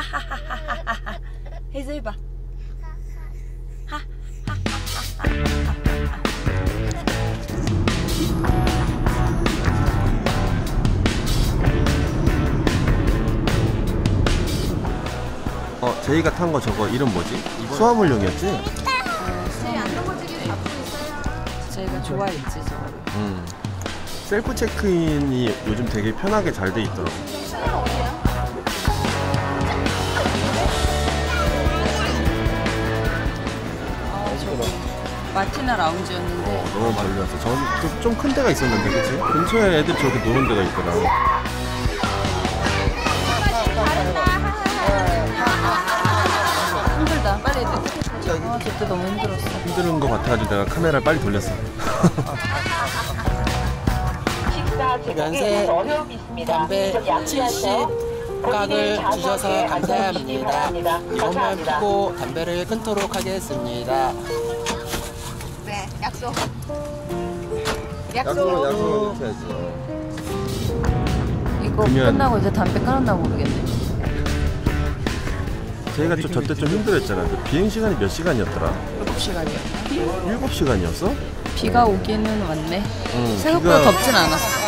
하하하하하하. 해서 해봐. 제이가 탄 거 저거 이름 뭐지? 수화물용이었지? 제이 안 넘어지게 잡고 있어요. 제이가 좋아했지 저거를. 셀프 체크인이 요즘 되게 편하게 잘 돼 있더라고. 마티나 라운지였는데 너무 별로였어. 저는 좀 큰 데가 있었는데, 그치? 근처에 애들 저렇게 노는 데가 있더라. 힘들다. 빨리 해야 돼. 저때 너무 힘들었어. 힘든 거 같아가지고 내가 카메라를 빨리 돌렸어. 면세 담배 70각을 주셔서 감사합니다. 몸만 피고 담배를 끊도록 하겠습니다. 네, 약속. 약속을 이렇게 해야지. 이거 끝나고 이제 담배 끊었나 모르겠네. 제이가 저 때 좀 힘들었잖아. 비행 시간이 몇 시간이었더라? 7시간이요. 7시간이었어? 비가 오기는 왔네. 응, 생각보다 덥진 않았어.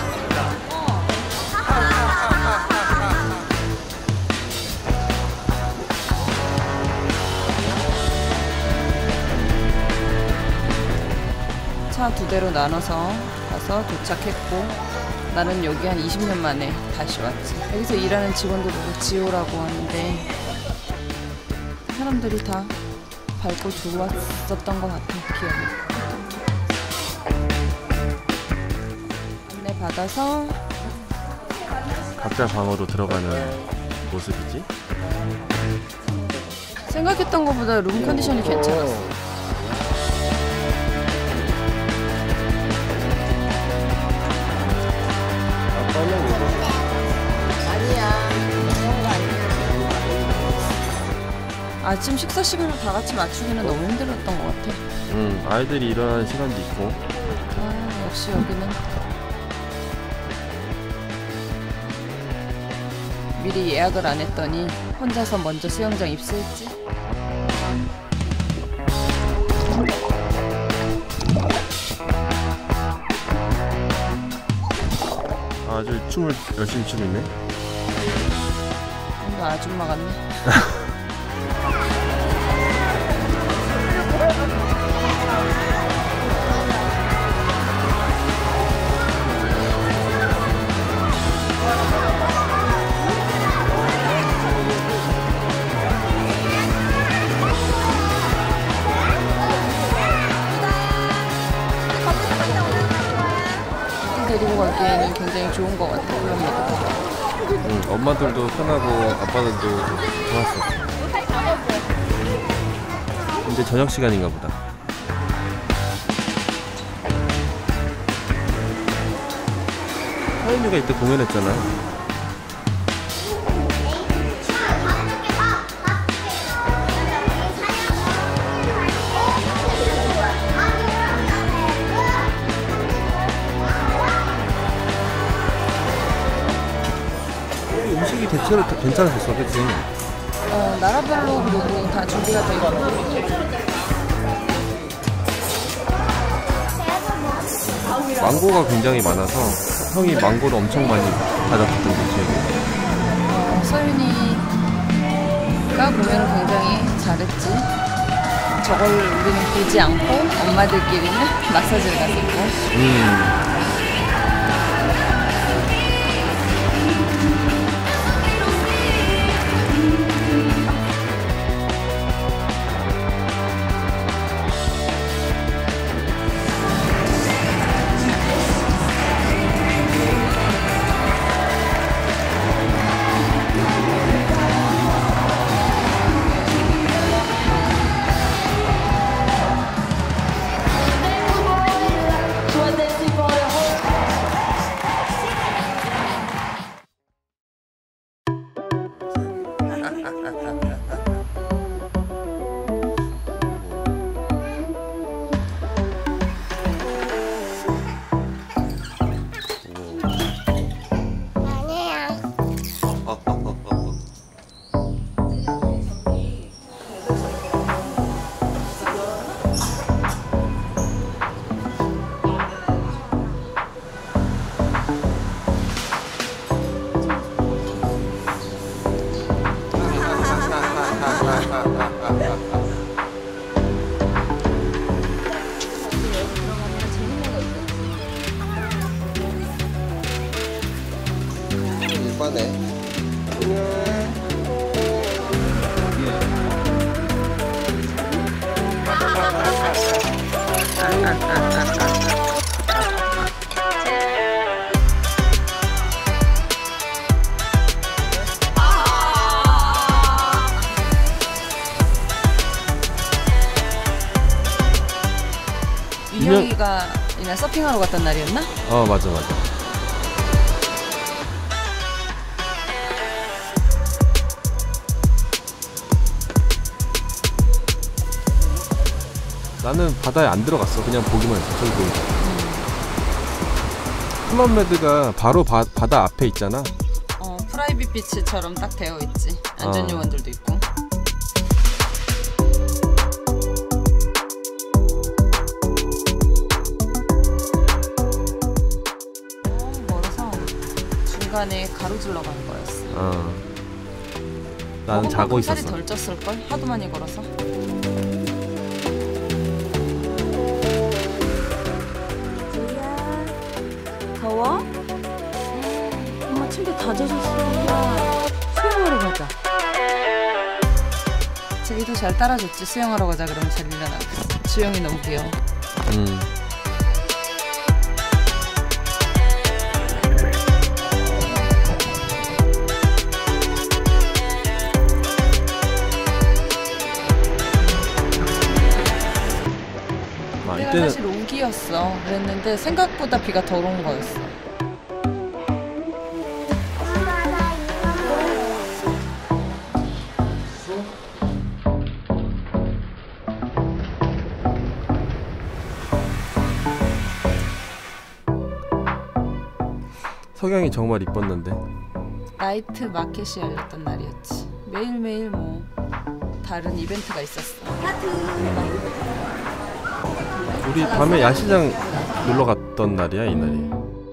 차 2대로 나눠서 가서 도착했고, 나는 여기 한 20년 만에 다시 왔지. 여기서 일하는 직원들 보고 지호라고 하는데 사람들이 다 밟고 들어왔었던 것 같아. 기억이. 안내 받아서 각자 방으로 들어가는 모습이지? 생각했던 것보다 룸 컨디션이 괜찮았어. 아침 식사 시간을 다 같이 맞추기는 너무 힘들었던 것 같아. 아이들이 일어나는 시간도 있고. 아, 역시 여기는 미리 예약을 안 했더니 혼자서 먼저 수영장 입수했지. 아주 춤을 열심히 추고 있네. 뭔가 아줌마 같네. 데리고 가기에는 굉장히 좋은 것 같아. 그런 엄마들도 편하고 아빠들도 좋았어. 이제 저녁 시간인가 보다. 하윤이가 이때 공연했잖아. 음식이 대체로 다 괜찮았었어, 그치? 나라별로 그리고 다 준비가 돼 있고. 망고가 굉장히 많아서 형이 망고를 엄청 많이 가져갔던 게 기억이 나. 서윤이가 공연을 굉장히 잘했지. 저걸 우리는 보지 않고 엄마들끼리는 마사지를 갔었고. 준영이가 이날 서핑하러 갔던 날이었나? 맞아. 나는 바다에 안 들어갔어. 그냥 보기만 했어. 저기 보이죠. 플럼메드가 바로 바다 앞에 있잖아. 프라이빗 비치처럼 딱 되어 있지. 안전 요원들도 있고. 멀어서 중간에 가로질러 가는 거였어. 나는 자고 있었어. 살이 덜 쪘을 걸. 하도 많이 걸어서. 더워? 엄마 침대 다 젖었어. 수영하러 가자. 제이도 잘 따라줬지. 수영하러 가자 그러면 잘 일어나고. 주영이 너무 귀여워. 이때는 사실 우기였어. 그랬는데 생각보다 비가 덜 온 거였어. 석양이 정말 이뻤는데. 나이트 마켓이 열렸던 날이었지. 매일매일 뭐 다른 이벤트가 있었어. 우리 밤에 야시장 놀러 갔던 날이야, 이날이.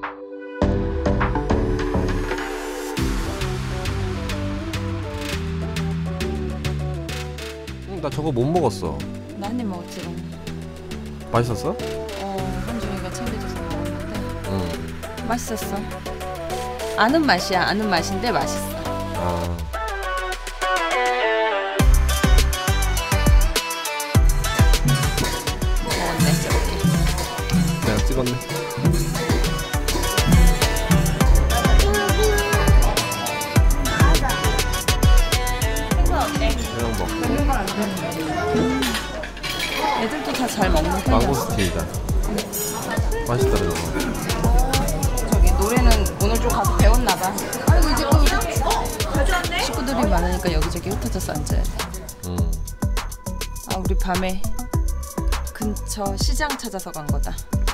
나 저거 못 먹었어. 나 한 입 먹었지롱. 맛있었어? 한준이가 챙겨줘서 먹었는데 맛있었어. 아는 맛이야. 아는 맛인데 맛있어. 먹었네 저렇게. 내가 찍었네. 그냥 먹고. 애들도 다 잘 먹는 편이야. 망고스틴이다. 맛있다 이거. 저기 노래는 오늘 좀 가서 배웠나봐. 아이고 이제 가져왔네. 식구들이 많으니까 여기저기 흩어져서 앉아야 돼. 우리 밤에 근처 시장 찾아서 간 거다.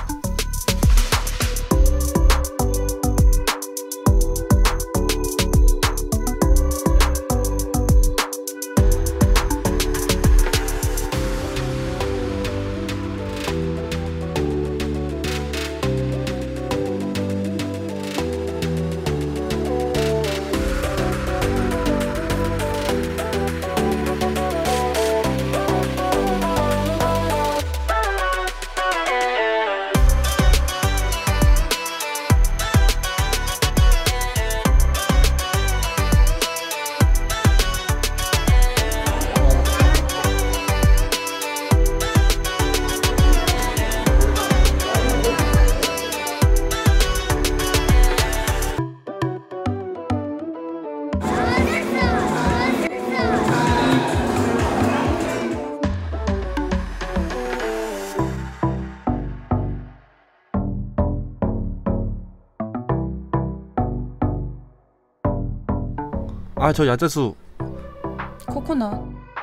저 야자수 코코넛.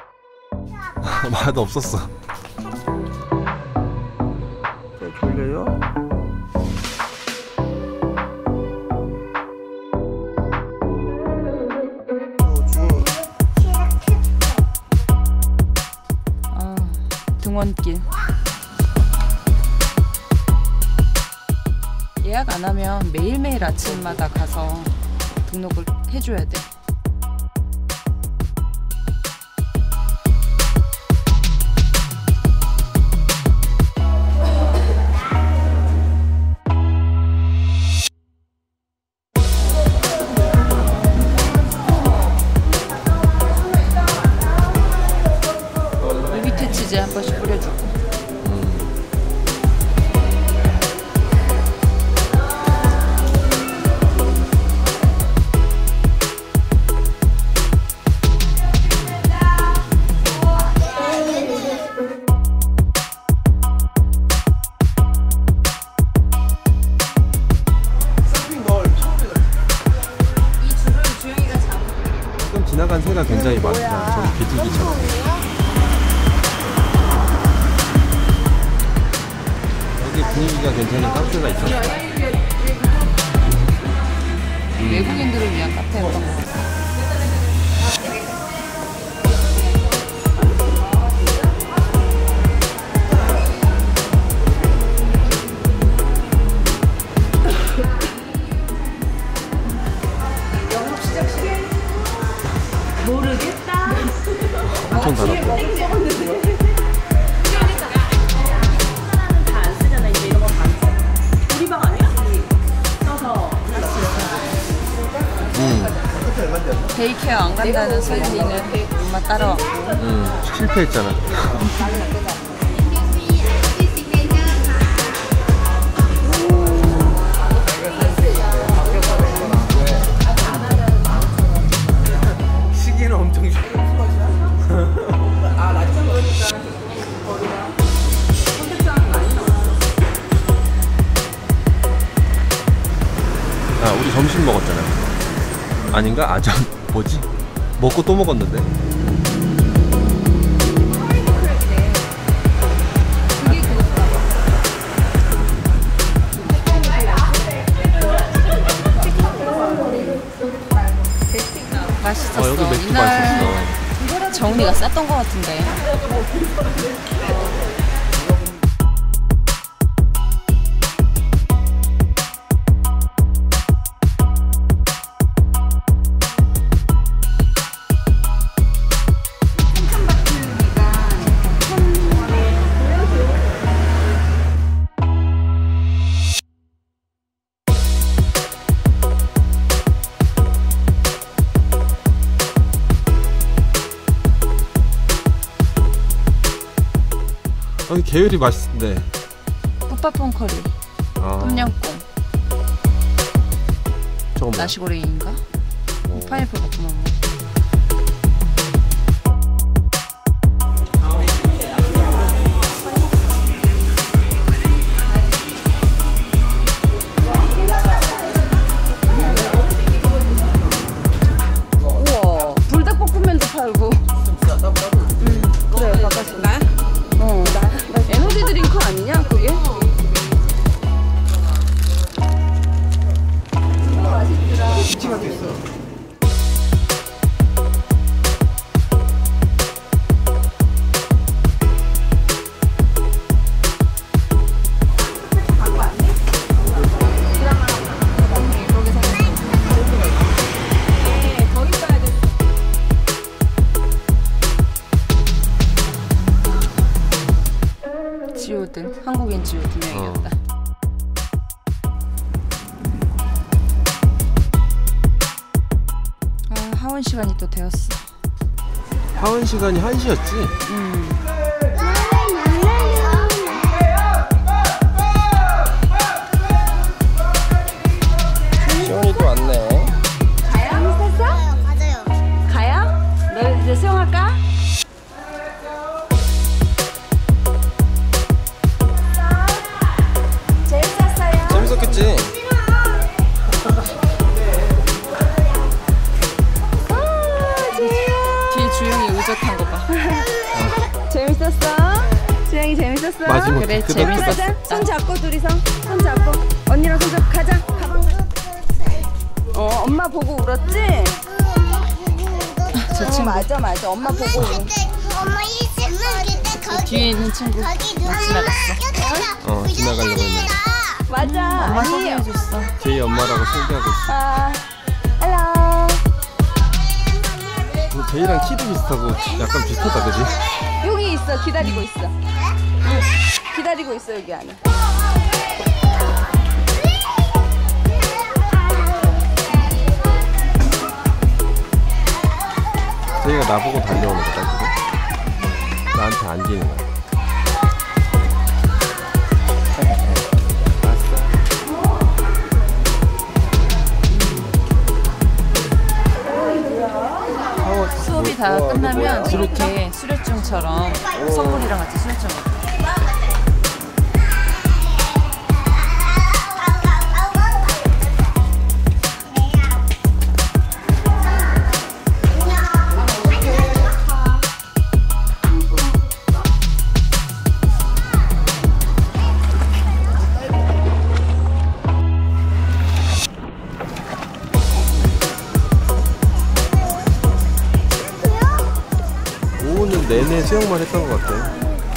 맛 없었어. 졸려요? 등원길. 예약 안 하면 매일매일 아침마다 가서 등록을 해줘야 돼. 밑에 치즈 한 번씩 뿌려주고. 굉장히 많다. 저기 비둘기처럼. 여기 분위기가 괜찮은 카페가 있었어. 외국인들을 위한 카페였던 것 같아. 모르겠다. 엄청 달았고. 다 안 쓰잖아. 이제 이런 거 다 안 써. 우리 방 아니야? 써서. 데이케어 안 간다는 슬기는 엄마 따라왔고. 실패했잖아. 시기는 엄청 좋아. 아, 우리 점심 먹었잖아. 아닌가? 아, 저 뭐지? 먹고 또 먹었는데. 맛있었어. 여기 맥주 이날 맛있었어. 정리가 쌌던 것 같은데. 여기 계열이 맛있는데. 푸파퐁 커리, 아, 똠양꿍, 저거 뭐야? 나시고랭인가? 오. 파인애플 볶음밥. 우와, 불닭볶음면도 팔고. 그래, 바꿨어. 나? 에너지 드링크 아니냐, 그게? 지오든 한국인 지오 2명이었다. 아, 하원 시간이 또 되었어. 하원 시간이 1시였지? 시원이 또 왔네. 맞아요. 가요? 너 이제 수영할까? 재밌었어요. 재밌었겠지? 뒤에 주영이 의젓한 거 봐. 재밌었어? 수영이 재밌었어? 마지막 그래, 그 재밌었어. 가자. 손 잡고 둘이서 손 잡고 언니랑 손 잡고 가자. 가방 가자. 엄마 보고 울었지? 저 친구 맞아 엄마 보고 울었. 엄마 있으면 거기 뒤에 있는 친구 지나갔어. 지나가려고 했는데. 맞아. 엄마 아니. 소개해줬어. 제이 엄마라고 소개하고 있어. 아, 헬로. 제이랑 키도 비슷하고 약간 비슷하다, 그지? 여기 있어. 기다리고 있어. 기다리고 있어 여기 안에. 제이가 나보고 달려오는 거다, 지금? 나한테 안기는 거야. 수업이 다 끝나면 이렇게 수료증처럼 선물이랑 같이 수료증 받고. 내내 수영만 했던 것 같아.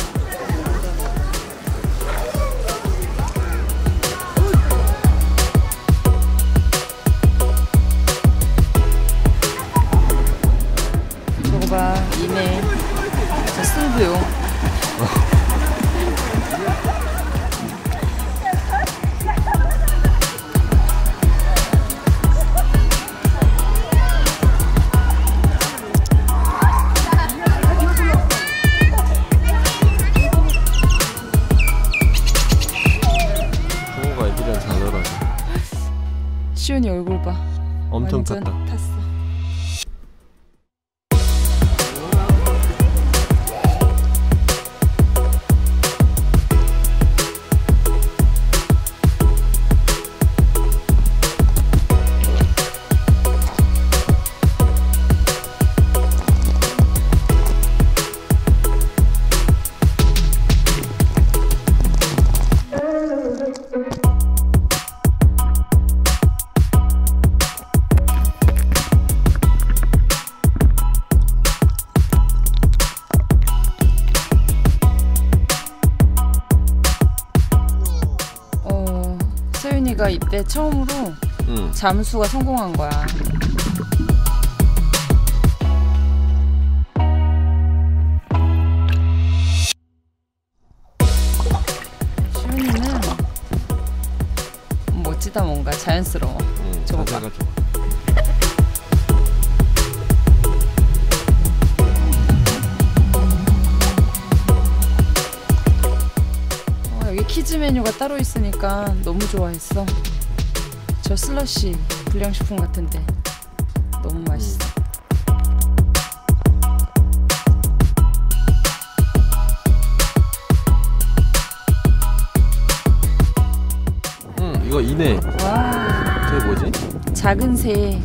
저거 봐, 이네. 저 승부용. 부모가 애들이랑 잘 놀아서. 시온이 얼굴 봐. 엄청 완전 탔다. 탔어. 서윤이가 이때 처음으로 잠수가 성공한 거야. 시윤이는 멋지다, 뭔가 자연스러워. 저거 봐. 자세가 좋아. 여기 키즈 메뉴가 따로 있으니까 너무 좋아했어. 저 슬러시 불량식품 같은데 너무 맛있어. 이거 이네. 와, 저게 뭐지? 작은 새.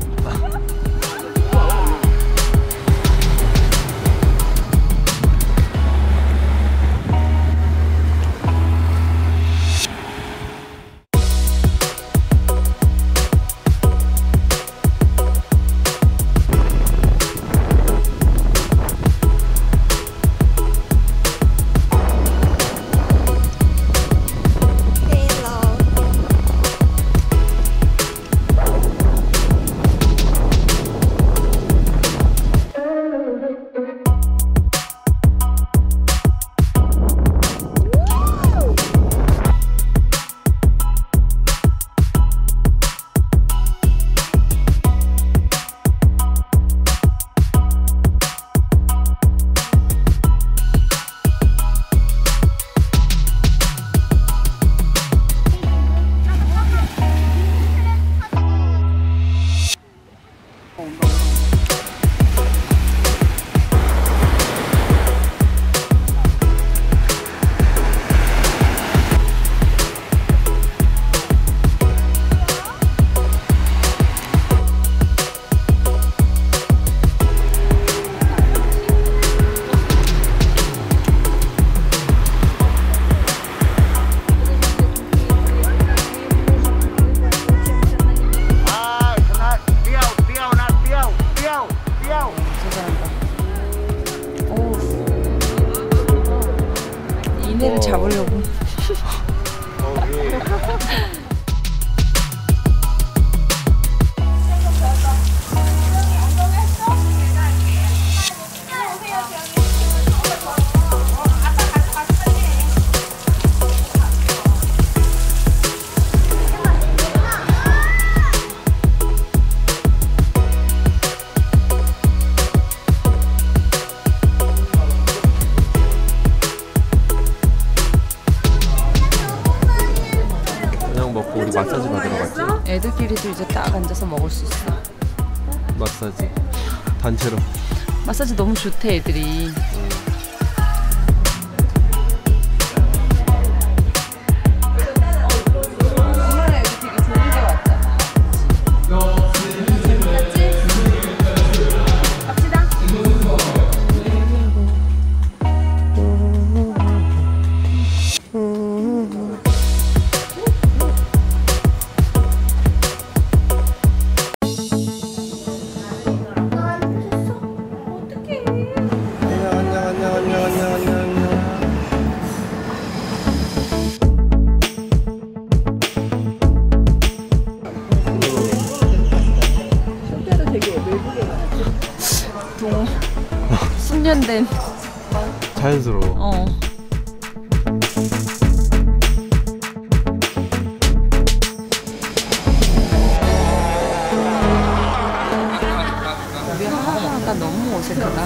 이네를 잡으려고. 우리 마사지 받으러 갔지? 애들끼리도 이제 딱 앉아서 먹을 수 있어. 마사지 단체로. 마사지 너무 좋대, 애들이. 엄마는 여기 되게 좋은 데 왔잖아. 갑시다. 동호. 숙련된. 자연스러워. 우리 하하가 너무 어색하다.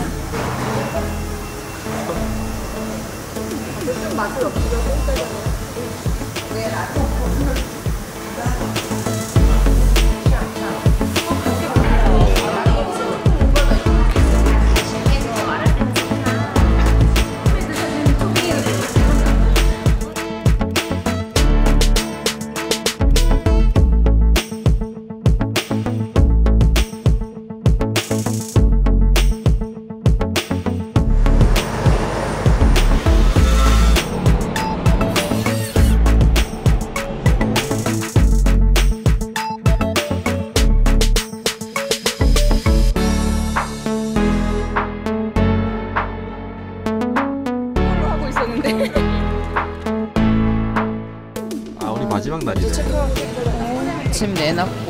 아, 우리 마지막 날이네. 짐 내놨고.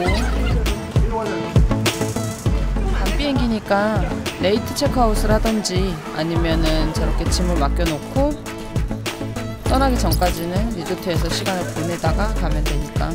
밤 비행기니까 레이트 체크아웃을 하던지 아니면은 저렇게 짐을 맡겨놓고 떠나기 전까지는 리조트에서 시간을 보내다가 가면 되니까.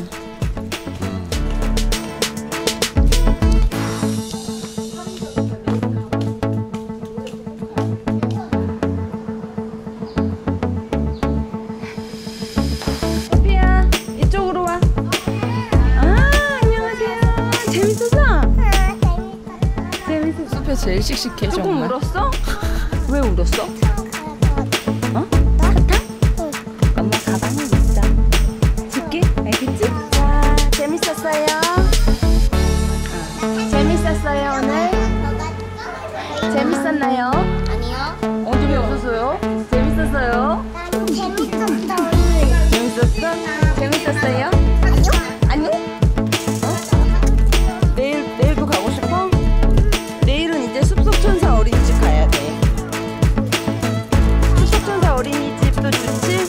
소피야, 이쪽으로 와. 아, 안녕하세요. 재밌었어? 재밌었어. 숲에 제일 씩씩해 조금 정말. 울었어? 왜 울었어? 어? 사탕? 엄마 가방에 있어. 줄게, 알겠지? 자, 재밌었어요? 재밌었어요, 오늘? 재밌었나요? 아니요. 어디 배웠어요? 재밌었어요? 나는 재밌었다 오늘. 재밌었어? 재밌었어요? 아니요. 아니? 내일도 가고 싶어? 내일은 이제 숲속천사 어린이집 가야 돼. 숲속천사 어린이집도 좋지?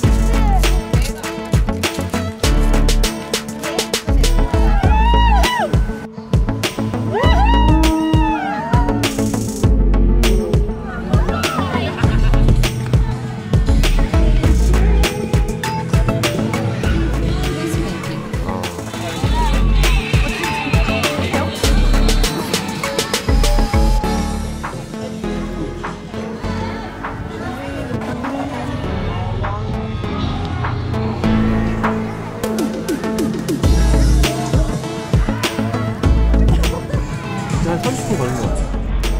한 30분 걸린 것 같아.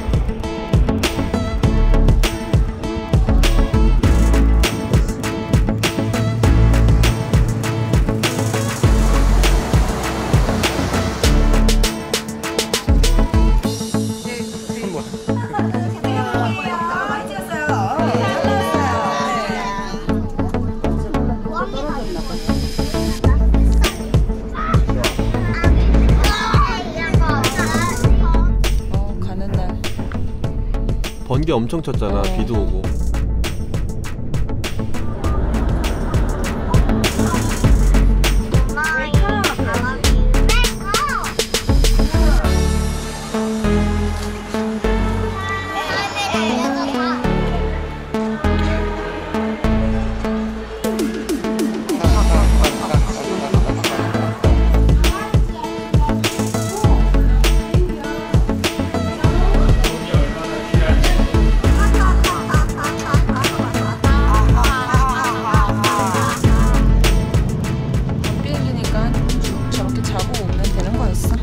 가는 날. 번개 엄청 쳤잖아. 비도 오고. 비행기니까 저렇게 자고 오면 되는 거였어.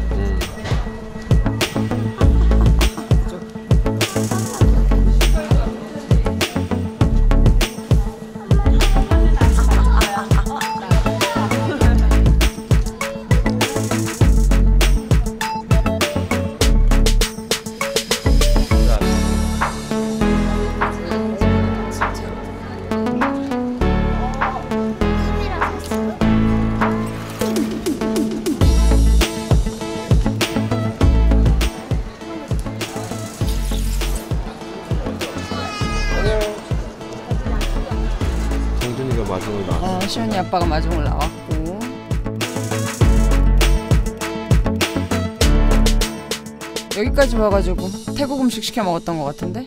정준이가 마중을 나왔어. 시온이 아빠가 마중을 나왔고. 여기까지 와가지고 태국 음식 시켜 먹었던 것 같은데?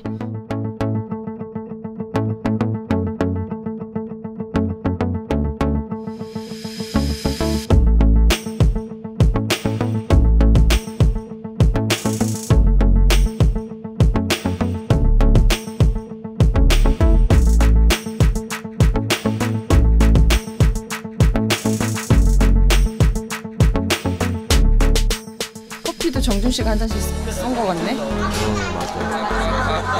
커피도 정준 씨가 한 잔씩 쏜 거 같네? 맞아.